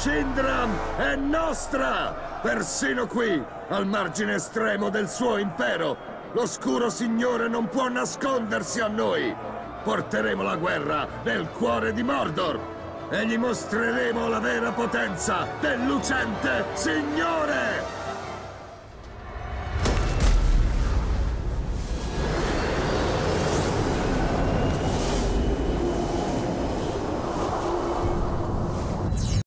Sindram è nostra! Persino qui, al margine estremo del suo impero, l'oscuro signore non può nascondersi a noi! Porteremo la guerra nel cuore di Mordor e gli mostreremo la vera potenza del lucente signore!